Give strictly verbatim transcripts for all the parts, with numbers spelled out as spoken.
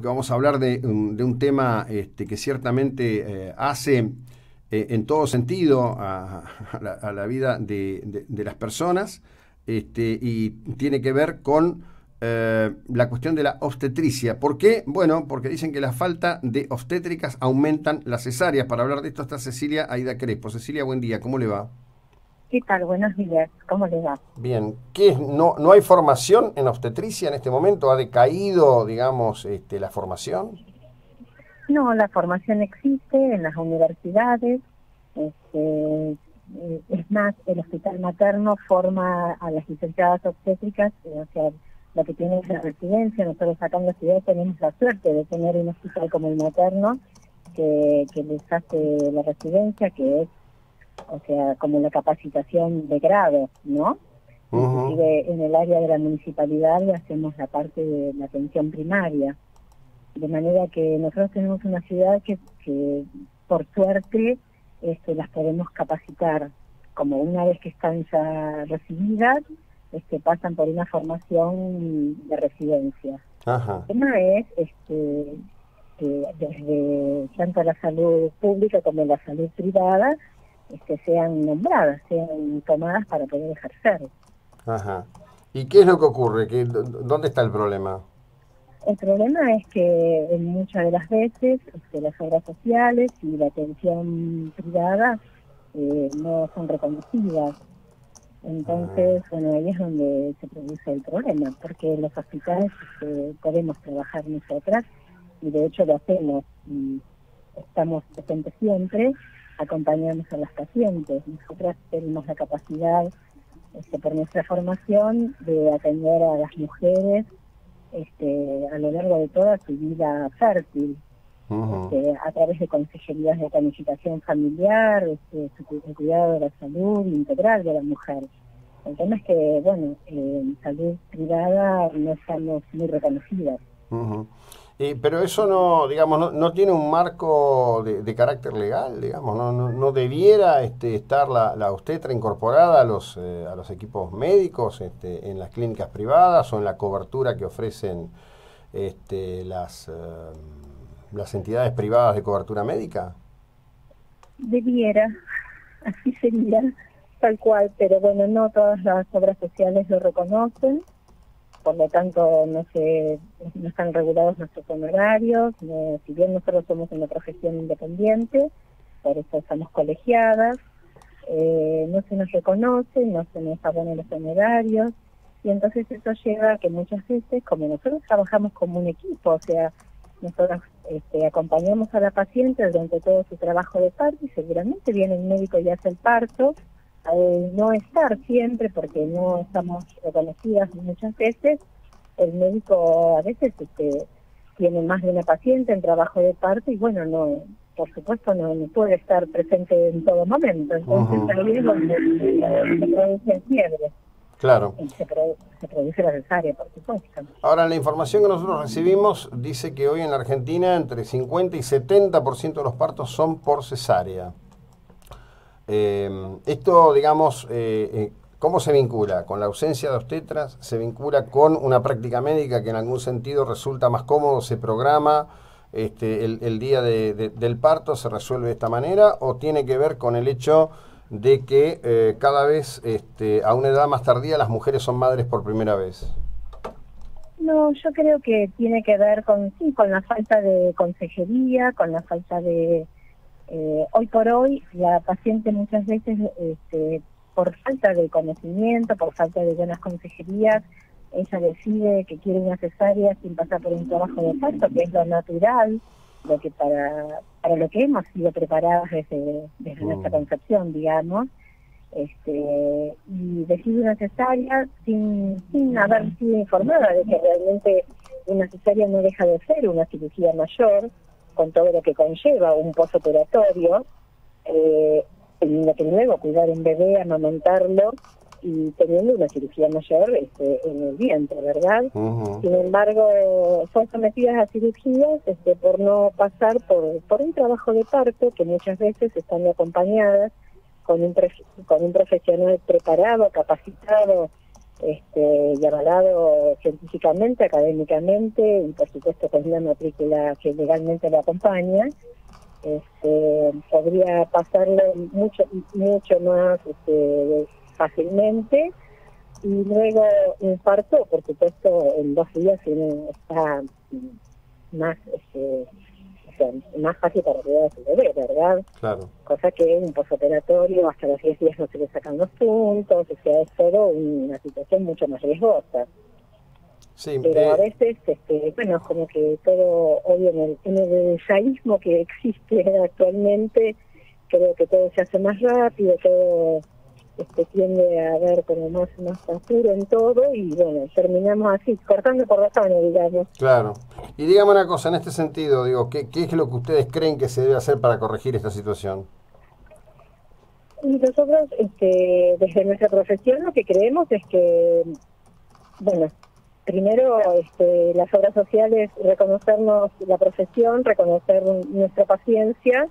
Vamos a hablar de, un- de un tema este, que ciertamente eh, hace eh, en todo sentido a, a la, a la vida de, de- de las personas este, y tiene que ver con eh, la cuestión de la obstetricia. ¿Por qué? Bueno, porque dicen que la falta de obstétricas aumentan las cesáreas. Para hablar de esto está Cecilia Aida Crespo. Cecilia, buen día, ¿cómo le va? ¿Qué tal? Buenos días. ¿Cómo le va? Bien, ¿qué es? ¿No, no hay formación en obstetricia en este momento? ¿Ha decaído, digamos, este, la formación? No, la formación existe en las universidades. Este, eh, es más, el hospital materno forma a las licenciadas obstétricas, eh, o sea, lo que tiene es la residencia. Nosotros acá en la ciudad tenemos la suerte de tener un hospital como el materno que, que les hace la residencia, que es, o sea, como la capacitación de grado, ¿no? Ujú. Inclusive en el área de la municipalidad le hacemos la parte de la atención primaria. De manera que nosotros tenemos una ciudad que, que por suerte este, las podemos capacitar, como una vez que están ya recibidas, este, pasan por una formación de residencia. Ajá. El tema es este, que desde tanto la salud pública como la salud privada este, sean nombradas, sean tomadas para poder ejercer. Ajá. ¿Y qué es lo que ocurre? ¿Qué, dó- ¿Dónde está el problema? El problema es que en muchas de las veces este, las obras sociales y la atención privada eh, no son reconocidas. Ah, Entonces, bueno, ahí es donde se produce el problema, porque en los hospitales este, podemos trabajar nosotras y de hecho lo hacemos y estamos presentes siempre, acompañamos a las pacientes. Nosotras tenemos la capacidad, este, por nuestra formación, de atender a las mujeres este, a lo largo de toda su vida fértil, ujú. este, a través de consejerías de planificación familiar, este, su, cu- el cuidado de la salud integral de la mujer. El tema es que, bueno, en salud privada no estamos muy reconocidas. Ujú. Y, pero eso no, digamos, no, no tiene un marco de, de carácter legal, digamos, no, no, no debiera este, estar la, la obstetra incorporada a los, eh, a los equipos médicos este, en las clínicas privadas o en la cobertura que ofrecen este, las, eh, las entidades privadas de cobertura médica. Debiera, así sería, tal cual, pero bueno, no todas las obras sociales lo reconocen, por lo tanto no se no están regulados nuestros honorarios, no, si bien nosotros somos una profesión independiente, por eso estamos colegiadas, eh, no se nos reconoce, no se nos abonan los honorarios, y entonces eso lleva a que muchas veces, como nosotros trabajamos como un equipo, o sea, nosotros este, acompañamos a la paciente durante todo su trabajo de parto y seguramente viene el médico y hace el parto, al no estar siempre, porque no estamos reconocidas muchas veces, el médico a veces este, tiene más de una paciente en trabajo de parto y bueno, no, por supuesto no, no puede estar presente en todo momento, entonces Ujú. ahí es donde se, se produce el quiebre Claro. y se, pro- se produce la cesárea, por supuesto. Ahora, la información que nosotros recibimos dice que hoy en la Argentina entre cincuenta y setenta por ciento de los partos son por cesárea. Eh, esto, digamos, eh, eh, ¿cómo se vincula? Con la ausencia de obstetras, se vincula con una práctica médica que en algún sentido resulta más cómodo, se programa este, el, el día de- de- del parto, se resuelve de esta manera, o tiene que ver con el hecho de que eh, cada vez este, a una edad más tardía las mujeres son madres por primera vez. No, yo creo que tiene que ver con, sí, con la falta de consejería, con la falta de... Eh, hoy por hoy, la paciente muchas veces, este, por falta de conocimiento, por falta de buenas consejerías, ella decide que quiere una cesárea sin pasar por un trabajo de parto, que es lo natural, lo que para, para lo que hemos sido preparadas desde, desde nuestra Mm, concepción, digamos, este, y decide una cesárea sin, sin haber sido informada de que realmente una cesárea no deja de ser una cirugía mayor, con todo lo que conlleva un posoperatorio, eh, en lo que luego cuidar un bebé, amamantarlo y teniendo una cirugía mayor este, en el vientre, ¿verdad? ujú. Sin embargo, son sometidas a cirugías este, por no pasar por, por un trabajo de parto que muchas veces están acompañadas con un, con un profesional preparado, capacitado este, y avalado científicamente, académicamente, y por supuesto con una matrícula que legalmente lo acompaña, este, podría pasarlo mucho mucho más este, fácilmente. Y luego infarto, por supuesto, en dos días uno está más este, o sea, más fácil para cuidar a su bebé, ¿verdad? Claro. Cosa que un posoperatorio hasta los diez días no se le sacan los puntos, o sea, es todo una situación mucho más riesgosa. Sí, Pero eh, a veces, este, bueno, como que todo, obvio, en el, en el detallismo que existe actualmente, creo que todo se hace más rápido, todo este, tiende a haber como más, más apuro en todo, y bueno, terminamos así, cortando por razones, digamos. claro. Y dígame una cosa, en este sentido, digo, ¿qué, qué es lo que ustedes creen que se debe hacer para corregir esta situación? Y nosotros, este, desde nuestra profesión, lo que creemos es que, bueno, primero, este, las obras sociales, reconocernos la profesión, reconocer nuestra paciencia,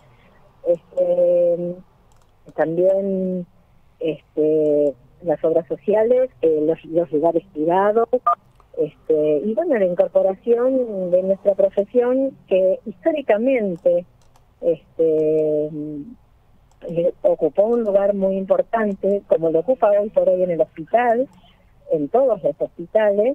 este, también este, las obras sociales, eh, los, los lugares privados, este, y bueno, la incorporación de nuestra profesión que históricamente este, eh, ocupó un lugar muy importante, como lo ocupa hoy por hoy en el hospital, en todos los hospitales,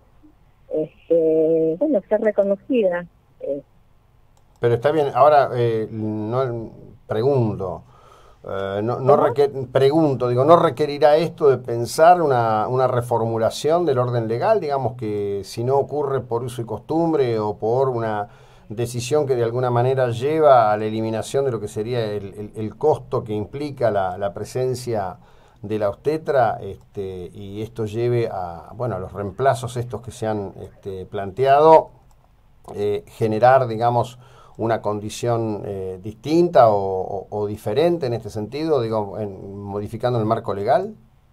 este, bueno, ser reconocida. Eh. Pero está bien, ahora eh, no pregunto, eh, no, no requer, pregunto, digo, ¿no requerirá esto de pensar una, una reformulación del orden legal? Digamos que si no ocurre por uso y costumbre o por una decisión que de alguna manera lleva a la eliminación de lo que sería el, el, el costo que implica la, la presencia de la obstetra, este, y esto lleve a, bueno, a los reemplazos estos que se han este, planteado, eh, generar, digamos, una condición eh, distinta o, o, o diferente en este sentido, digo, en, modificando el marco legal.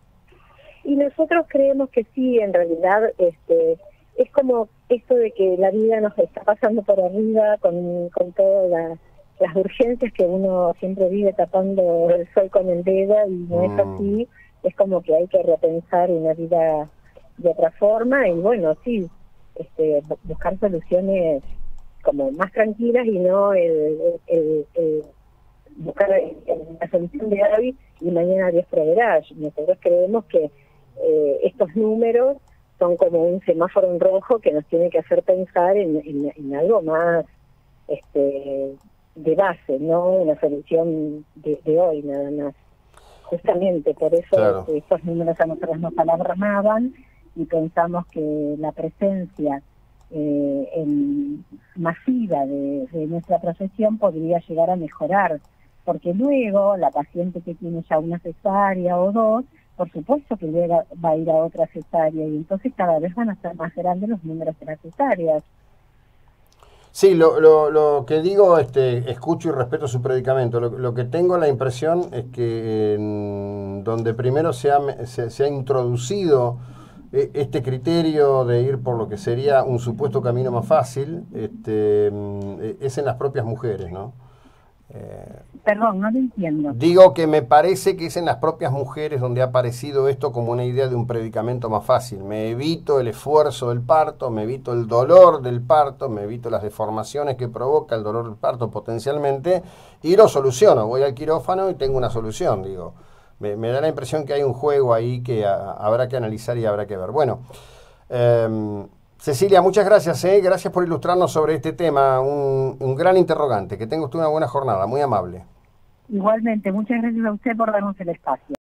Y nosotros creemos que sí, en realidad, este, es como esto de que la vida nos está pasando por arriba con, con todas la, las urgencias que uno siempre vive tapando el sol con el dedo, y no mm. es así. Es como que hay que repensar una vida de otra forma, y bueno, sí, este, buscar soluciones como más tranquilas, y no el, el, el buscar la solución de hoy y mañana Dios proveerá. Nosotros creemos que eh, estos números son como un semáforo en rojo que nos tiene que hacer pensar en, en, en algo más este, de base, no una solución de, de hoy nada más. Justamente por eso claro. este, estos números a nosotros nos alarmaban, y pensamos que la presencia eh, en, masiva de, de nuestra profesión podría llegar a mejorar, porque luego la paciente que tiene ya una cesárea o dos, por supuesto que luego va a ir a otra cesárea, y entonces cada vez van a ser más grandes los números de las cesáreas. Sí, lo, lo, lo que digo, este, escucho y respeto su predicamento. Lo, lo que tengo la impresión es que en donde primero se ha, se, se ha introducido este criterio de ir por lo que sería un supuesto camino más fácil, este, es en las propias mujeres, ¿no? Eh, Perdón, no lo entiendo. Digo que me parece que es en las propias mujeres donde ha aparecido esto como una idea de un predicamento más fácil. Me evito el esfuerzo del parto, me evito el dolor del parto, me evito las deformaciones que provoca el dolor del parto potencialmente, y lo soluciono. Voy al quirófano y tengo una solución, digo. Me, me da la impresión que hay un juego ahí que a, habrá que analizar y habrá que ver. Bueno, eh, Cecilia, muchas gracias, ¿eh? Gracias por ilustrarnos sobre este tema, un, un gran interrogante. Que tenga usted una buena jornada, muy amable. Igualmente, muchas gracias a usted por darnos el espacio.